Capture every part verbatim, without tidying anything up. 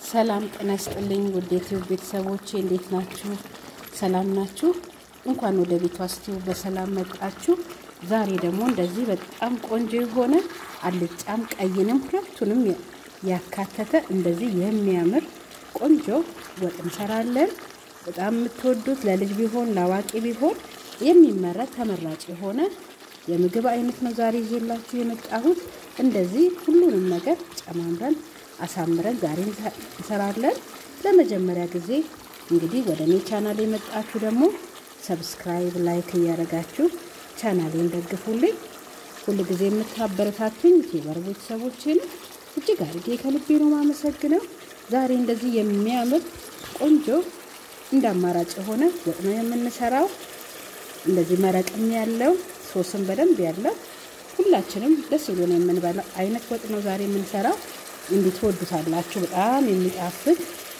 ሰላም ጤና ይስጥልኝ ውድ የዩቲዩብ ቤተሰቦቼ እንዴት ናችሁ? ሰላም ናችሁ? እንኳን ወደ ቤቷ ስቲው በሰላም መጣችሁ። ዛሬ ደግሞ እንደዚህ በጣም ቆንጆ የሆነ አልጫም ቀይንም ሁለቱንም ያካተተ እንደዚህ የሚያምር ቆንጆ ወጥ እንሰራለን። በጣም የምትወዱት ለልጅ ቢሆን ለአዋቂ ቢሆን የሚመረጥ ተመራጭ የሆነ የምግብ አይነት ነው ዛሬ ይዤላችሁ የመጣሁት። እንደዚህ ሁሉንም ነገር ጨማምረን አሳምረን ዛሬ እንሰራለን። ለመጀመሪያ ጊዜ እንግዲህ ወደ እኔ ቻናል የመጣችሁ ደግሞ ሰብስክራይብ ላይክ ያደርጋችሁ ቻናሌን ደግፉልኝ። ሁሉ ጊዜ የምታበረታቱኝ ዩቲዩበር ቤተሰቦቼን እጅግ አድርጌ ከልቤ ነው ማመሰግነው። ዛሬ እንደዚህ የሚያምር ቆንጆ እንዳማራጭ የሆነ ወጥ ነው የምንሰራው። እንደዚህ መረቅም ያለው ሶስም በደንብ ያለው ሁላችንም ደስ ብሎን የምንበላው አይነት ወጥ ነው ዛሬ የምንሰራው። እንዴት ወዱታላችሁ? በጣም የሚጣፍጥ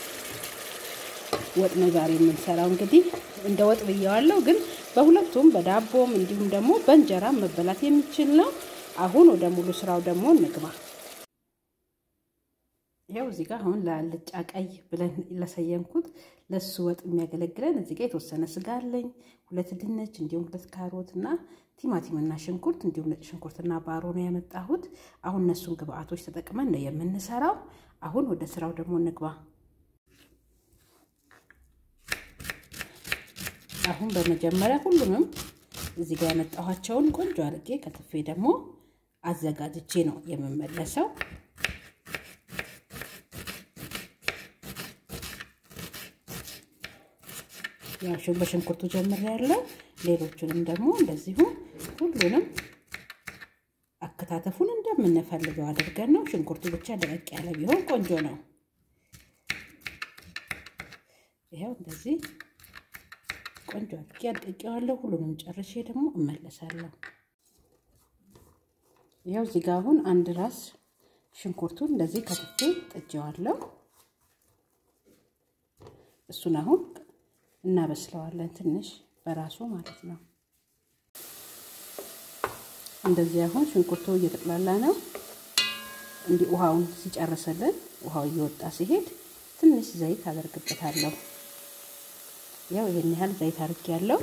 ወጥ ነው ዛሬ የምንሰራው። እንግዲህ እንደ ወጥ ብያዋለሁ፣ ግን በሁለቱም በዳቦም እንዲሁም ደግሞ በእንጀራ መበላት የሚችል ነው። አሁን ወደ ሙሉ ስራው ደግሞ እንግባ። ያው እዚህ ጋር አሁን ለአልጫ ቀይ ብለን ለሰየምኩት ለሱ ወጥ የሚያገለግለን እዚህ ጋር የተወሰነ ስጋ አለኝ፣ ሁለት ድንች እንዲሁም ሁለት ካሮት እና ቲማቲምና ሽንኩርት እንዲሁም ነጭ ሽንኩርትና ባሮ ነው ያመጣሁት። አሁን እነሱን ግብአቶች ተጠቅመን ነው የምንሰራው። አሁን ወደ ስራው ደግሞ እንግባ። አሁን በመጀመሪያ ሁሉንም እዚህ ጋር ያመጣኋቸውን ቆንጆ አድርጌ ከትፌ ደግሞ አዘጋጅቼ ነው የምመለሰው። ያው በሽንኩርቱ ጀምሬያለሁ። ሌሎቹንም ደግሞ እንደዚሁ ሁሉንም አከታተፉን እንደምንፈልገው አድርገን ነው። ሽንኩርቱ ብቻ ደረቅ ያለ ቢሆን ቆንጆ ነው። ይሄው እንደዚህ ቆንጆ አድርጌ አድቅቄዋለሁ። ሁሉንም ጨርሼ ደግሞ እመለሳለሁ። ይሄው እዚህ ጋር አሁን አንድ ራስ ሽንኩርቱን እንደዚህ ከትፌ ጥጄዋለሁ። እሱን አሁን እናበስለዋለን ትንሽ በራሱ ማለት ነው። እንደዚህ አሁን ሽንኩርቱ እየተቀላላ ነው። እንዲ ውሃውን ሲጨርሰልን ውሃው እየወጣ ሲሄድ ትንሽ ዘይት አደርግበታለሁ። ያው ይሄን ያህል ዘይት አድርጌያለሁ።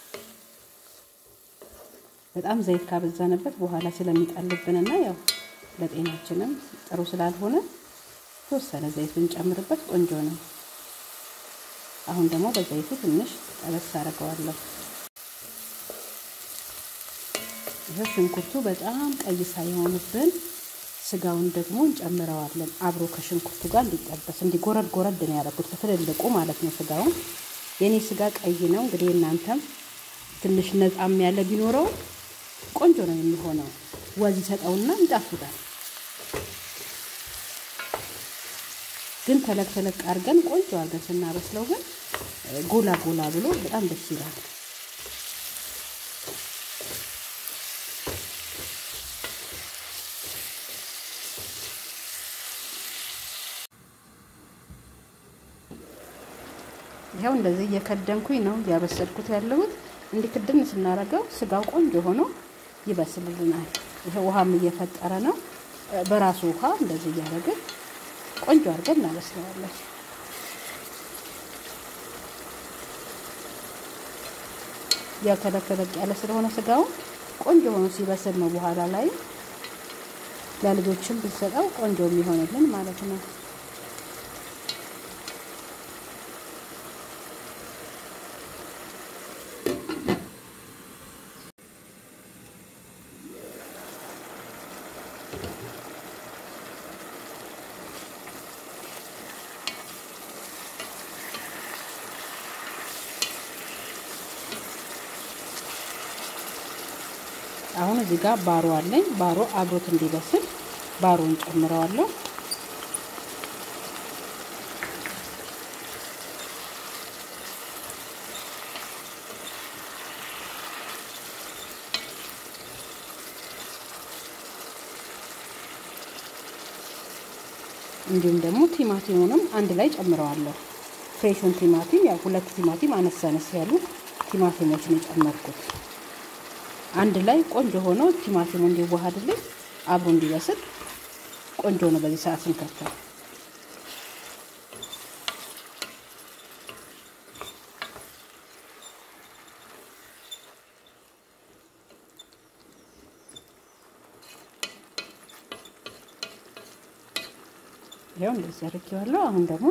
በጣም ዘይት ካበዛንበት በኋላ ስለሚጣልብንና ያው ለጤናችንም ጥሩ ስላልሆነ ተወሰነ ዘይት ብንጨምርበት ቆንጆ ነው። አሁን ደግሞ በዘይቱ ትንሽ ጠበስ አደርገዋለሁ። ይሄ ሽንኩርቱ በጣም ቀይ ሳይሆንብን ስጋውን ደግሞ እንጨምረዋለን አብሮ ከሽንኩርቱ ጋር እንዲጠበስ እንዲጎረድ ጎረድ ነው ያደረኩት በትልልቁ ማለት ነው። ስጋውን የኔ ስጋ ቀይ ነው። እንግዲህ እናንተም ትንሽ ነጣም ያለ ቢኖረው ቆንጆ ነው የሚሆነው። ወዝ ይሰጣውና ይጣፍጣል። ግን ተለቅ ተለቅ አድርገን ቆንጆ አድርገን ስናበስለው ግን ጎላ ጎላ ብሎ በጣም ደስ ይላል። ይሄው እንደዚህ እየከደንኩኝ ነው ያበሰልኩት ያለሁት። እንዲክድን ስናረጋው ስጋው ቆንጆ ሆኖ ይበስልልናል። ይሄ ውሃም እየፈጠረ ነው። በራሱ ውሃ እንደዚህ ያደረገ ቆንጆ አድርገን እናበስለዋለን። ያው ተለቀለቅ ያለ ስለሆነ ስጋው ቆንጆ ሆኖ ሲበስል ነው በኋላ ላይ ለልጆችም ብንሰጠው ቆንጆ የሚሆንልን ማለት ነው። አሁን እዚህ ጋር ባሮ አለኝ። ባሮ አብሮት እንዲበስል ባሮን ጨምረዋለሁ። እንዲሁም ደግሞ ቲማቲሙንም አንድ ላይ ጨምረዋለሁ። ፍሬሹን ቲማቲም ያው ሁለት ቲማቲም አነሳነስ ያሉ ቲማቲሞችን ጨመርኩት። አንድ ላይ ቆንጆ ሆኖ ቲማቲሙ እንዲዋሃድልኝ አብሮ እንዲበስል ቆንጆ ነው። በዚህ ሰዓት እንከተው ያው እንደዚህ አድርጌዋለሁ። አሁን ደግሞ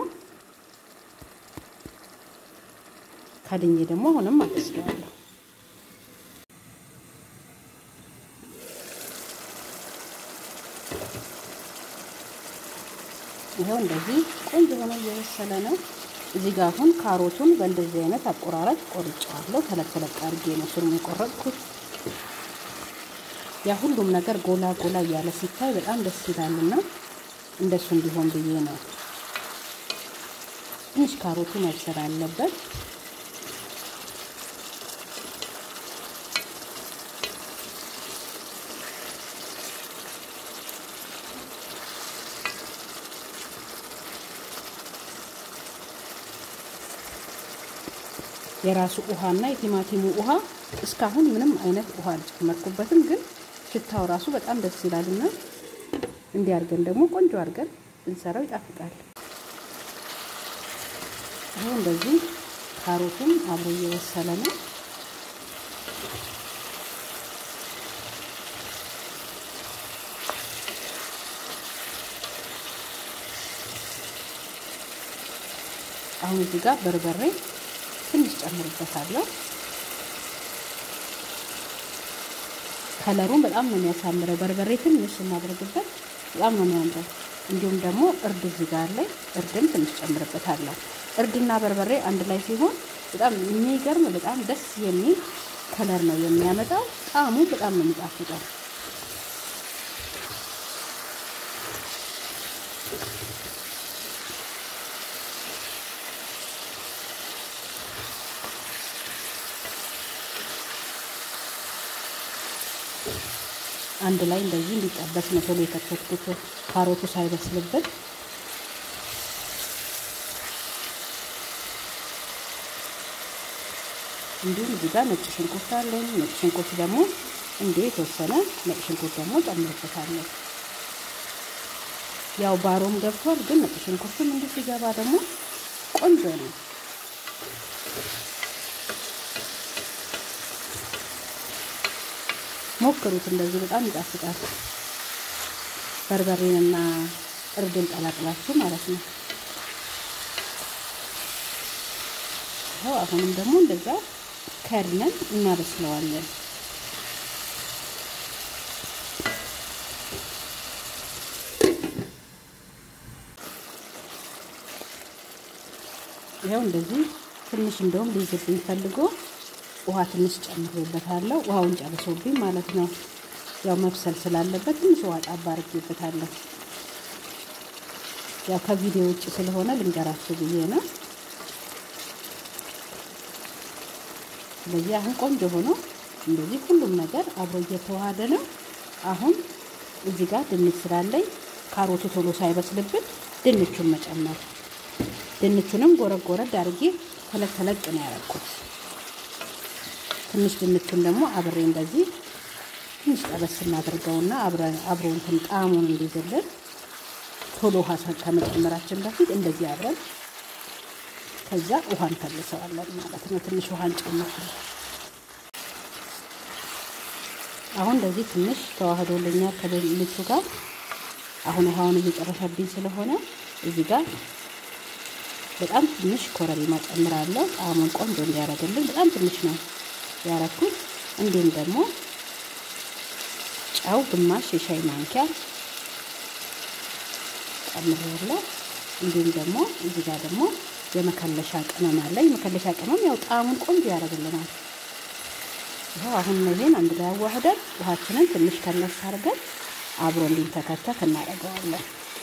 ካድኜ ደግሞ አሁንም አበስለዋለሁ። ይሄው እንደዚህ ቆንጆ ሆኖ እየበሰለ ነው። እዚህ ጋር አሁን ካሮቱን በእንደዚህ አይነት አቆራረጥ ቆርጬዋለሁ። ተለቅ ተለቅ አድርጌ ነው ስሩን የቆረጥኩት። ያ ሁሉም ነገር ጎላ ጎላ እያለ ሲታይ በጣም ደስ ይላልና እንደሱ እንዲሆን ብዬ ነው። ትንሽ ካሮቱ መብሰል አለበት። የራሱ ውሃና የቲማቲሙ ውሃ እስካሁን ምንም አይነት ውሃ አልጨመርኩበትም፣ ግን ሽታው ራሱ በጣም ደስ ይላልና እንዲያርገን ደግሞ ቆንጆ አርገን እንሰራው ይጣፍጣል። አሁን እንደዚህ ካሮቱም አብሮ እየበሰለ ነው። አሁን እዚህ ጋር በርበሬ ትንሽ ጨምርበታለሁ። ከለሩን በጣም ነው የሚያሳምረው። በርበሬ ትንሽ እናደርግበት በጣም ነው የሚያምረው። እንዲሁም ደግሞ እርድ እዚህ ጋር ላይ እርድም ትንሽ ጨምርበታለሁ። እርድና በርበሬ አንድ ላይ ሲሆን በጣም የሚገርም በጣም ደስ የሚል ከለር ነው የሚያመጣው። ጣዕሙ በጣም ነው የሚጣፍጠው። አንድ ላይ እንደዚህ እንዲጠበስ ነው ቶሎ የከተትኩት ካሮቱ ሳይበስልበት። እንዲሁም እዚህ ጋር ነጭ ሽንኩርት አለኝ። ነጭ ሽንኩርት ደግሞ እንዴ የተወሰነ ነጭ ሽንኩርት ደግሞ ጨምርበታለሁ። ያው ባሮም ገብቷል፣ ግን ነጭ ሽንኩርቱም እንዲህ ሲገባ ደግሞ ቆንጆ ነው። ሞክሩት፣ እንደዚህ በጣም ይጣፍጣል። በርበሬንና እርድን ቀላቅላችሁ ማለት ነው። ያው አሁንም ደግሞ እንደዛ ከድነን እናበስለዋለን። ያው እንደዚህ ትንሽ እንደውም ሊይዝብኝ ፈልጎ ውሃ ትንሽ ጨምሬበታለሁ። ውሃውን ጨርሶብኝ ማለት ነው። ያው መብሰል ስላለበት ትንሽ ውሃ ጣባ አድርጌበታለሁ። ያው ከቪዲዮ ውጭ ስለሆነ ልንገራችሁ ብዬ ነው። ስለዚህ አሁን ቆንጆ ሆኖ እንደዚህ ሁሉም ነገር አብሮ እየተዋሃደ ነው። አሁን እዚህ ጋር ድንች ስላለኝ ካሮቱ ቶሎ ሳይበስልብን ድንቹን መጨመር። ድንቹንም ጎረድ ጎረድ አድርጌ ተለቅ ተለቅ ነው ያደረኩት። ትንሽ ድንቹን ደግሞ አብሬ እንደዚህ ትንሽ ጠበስ እናድርገውና አብረን አብሮ እንትን ጣዕሙን እንዲይዝልን ቶሎ ውሃ ከመጨመራችን በፊት እንደዚህ አብረን ከዛ ውሃ እንፈልሰዋለን ማለት ነው። ትንሽ ውሃ እንጨምራለን። አሁን እንደዚህ ትንሽ ተዋህዶልኛል ከድንቹ ጋር። አሁን ውሃውን እየጨረሰብኝ ስለሆነ እዚህ ጋር በጣም ትንሽ ኮረሪማ ጨምራለሁ። ጣዕሙን ቆንጆ እንዲያደርግልን በጣም ትንሽ ነው ያረኩት። እንዲሁም ደግሞ ጨው ግማሽ የሻይ ማንኪያ ጨምሬያለሁ። እንዲሁም ደግሞ እዚህ ጋር ደግሞ የመከለሻ ቅመም አለ። የመከለሻ ቅመም ያው ጣዕሙን ቆንጆ ያደርግልናል። ይሄው አሁን ይሄን አንድ ላይ አዋህደን ውሃችንን ትንሽ ከነስ አድርገን አብሮ እንዲንተከተክ እናደርገዋለን።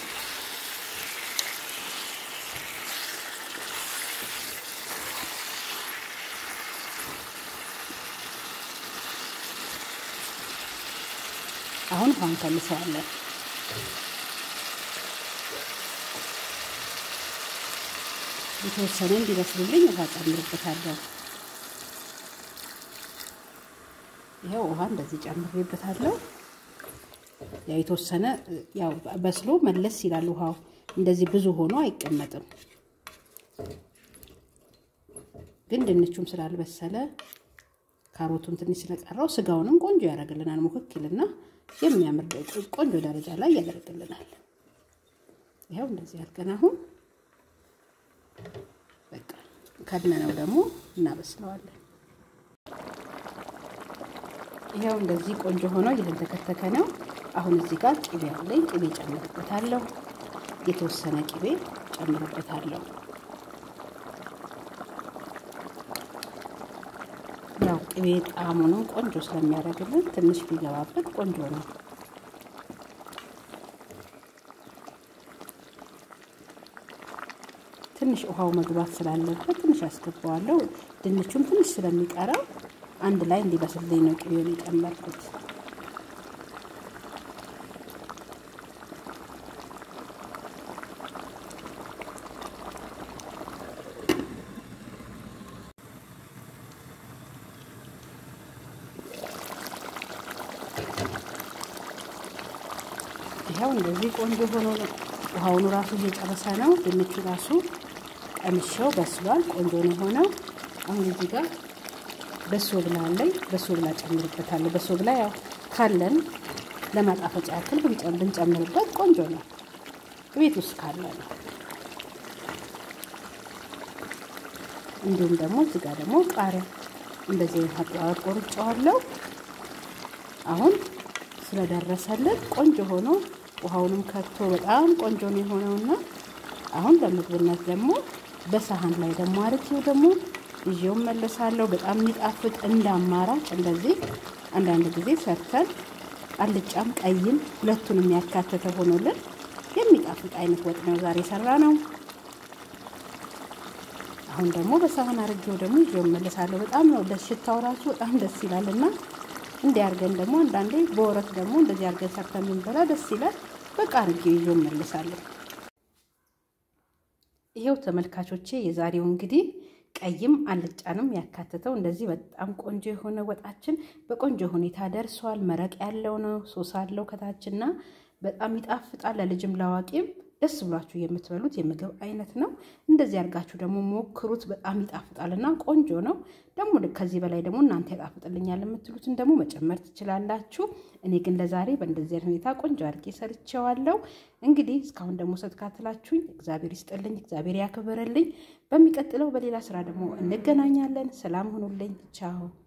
አሁን ውሃ እንከልሰዋለን። የተወሰነ እንዲበስልልኝ ውሃ ጨምርበታለሁ። ይሄው ውሃ እንደዚህ ጨምሬበታለሁ። ያው የተወሰነ ያው በስሎ መለስ ይላል። ውሃው እንደዚህ ብዙ ሆኖ አይቀመጥም። ግን ድንቹም ስላልበሰለ ካሮቱን ትንሽ ስለቀረው ስጋውንም ቆንጆ ያደርግልናል። ሙክክልና የሚያምር ቆንጆ ደረጃ ላይ ያደርግልናል። ይሄው እንደዚህ አድርገን አሁን በቃ ከድነነው ደግሞ እናበስለዋለን። ይሄው እንደዚህ ቆንጆ ሆኖ እየተከተከ ነው። አሁን እዚህ ጋር ቅቤ አለኝ። ቅቤ ጨምርበታለሁ። የተወሰነ ቅቤ ጨምርበታለሁ። ያው ቅቤ ጣዕሙን ቆንጆ ስለሚያደርግልን ትንሽ ቢገባበት ቆንጆ ነው። ትንሽ ውሃው መግባት ስላለበት ትንሽ አስገባዋለሁ። ድንቹም ትንሽ ስለሚቀረው አንድ ላይ እንዲበስልኝ ነው ቅቤውን የጨመርኩት። ይሄው እንደዚህ ቆንጆ ሆኖ ውሃውን ራሱ እየጨረሰ ነው። ድንቹ ራሱ ቀምሼው በስሏል። ቆንጆ ነው ሆነው። አሁን እዚህ ጋር በሶ ብላ አለኝ። በሶ ብላ ጨምርበታለሁ። በሶ ብላ ያው ካለን ለማጣፈጫ ያክል ብንጨምርበት ቆንጆ ነው። ቤት ውስጥ ካለ ነው። እንዲሁም ደግሞ እዚህ ጋር ደግሞ ቃሪያ እንደዚህ አጥዋር ቆርጬዋለሁ። አሁን ስለደረሰልን ቆንጆ ሆኖ ውሃውንም ከቶ በጣም ቆንጆ ነው የሆነውና አሁን ለምግብነት ደግሞ በሳህን ላይ ደግሞ አርጌው ደግሞ ይዤው መለሳለሁ። በጣም የሚጣፍጥ እንዳማራጭ እንደዚህ አንዳንድ ጊዜ ሰርተን አልጫም ቀይም ሁለቱንም ያካተተ ሆኖልን የሚጣፍጥ አይነት ወጥ ነው ዛሬ ሰራነው። አሁን ደግሞ በሳህን አርጌው ደግሞ ይዤው መለሳለሁ። በጣም ነው ለሽታው ራሱ በጣም ደስ ይላልና እንዲህ አርገን ደግሞ አንዳንዴ በወረት ደግሞ እንደዚህ አርገን ሰርተን ብንበላ ደስ ይላል። በቃ አርጌው ይዤው መለሳለሁ። ይሄው ተመልካቾቼ የዛሬው እንግዲህ ቀይም አልጫንም ያካተተው እንደዚህ በጣም ቆንጆ የሆነ ወጣችን በቆንጆ ሁኔታ ደርሷል። መረቅ ያለው ነው። ሶስ አለው ከታችና በጣም ይጣፍጣል። ለልጅም ለአዋቂም ደስ ብሏችሁ የምትበሉት የምግብ አይነት ነው። እንደዚህ አርጋችሁ ደግሞ ሞክሩት። በጣም ይጣፍጣልና ቆንጆ ነው። ደግሞ ከዚህ በላይ ደግሞ እናንተ ያጣፍጥልኛል የምትሉትን ደግሞ መጨመር ትችላላችሁ። እኔ ግን ለዛሬ በእንደዚህ ሁኔታ ቆንጆ አርጌ ሰርቼዋለሁ። እንግዲህ እስካሁን ደግሞ ስትከታተላችሁኝ እግዚአብሔር ይስጥልኝ፣ እግዚአብሔር ያክብርልኝ። በሚቀጥለው በሌላ ስራ ደግሞ እንገናኛለን። ሰላም ሁኑልኝ። ቻው።